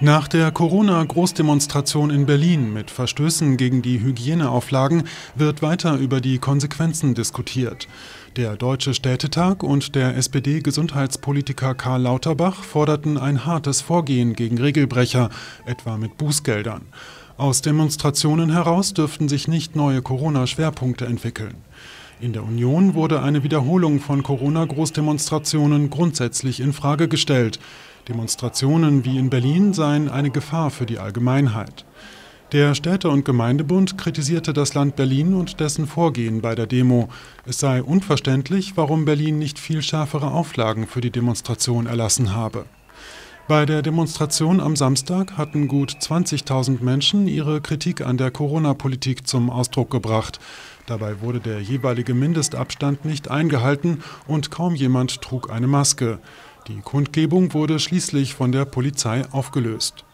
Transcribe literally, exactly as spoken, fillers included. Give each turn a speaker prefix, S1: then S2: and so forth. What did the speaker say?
S1: Nach der Corona-Großdemonstration in Berlin mit Verstößen gegen die Hygieneauflagen wird weiter über die Konsequenzen diskutiert. Der Deutsche Städtetag und der S P D-Gesundheitspolitiker Karl Lauterbach forderten ein hartes Vorgehen gegen Regelbrecher, etwa mit Bußgeldern. Aus Demonstrationen heraus dürften sich nicht neue Corona-Schwerpunkte entwickeln. In der Union wurde eine Wiederholung von Corona-Großdemonstrationen grundsätzlich in Frage gestellt. Demonstrationen wie in Berlin seien eine Gefahr für die Allgemeinheit. Der Städte- und Gemeindebund kritisierte das Land Berlin und dessen Vorgehen bei der Demo. Es sei unverständlich, warum Berlin nicht viel schärfere Auflagen für die Demonstration erlassen habe. Bei der Demonstration am Samstag hatten gut zwanzigtausend Menschen ihre Kritik an der Corona-Politik zum Ausdruck gebracht. Dabei wurde der jeweilige Mindestabstand nicht eingehalten und kaum jemand trug eine Maske. Die Kundgebung wurde schließlich von der Polizei aufgelöst.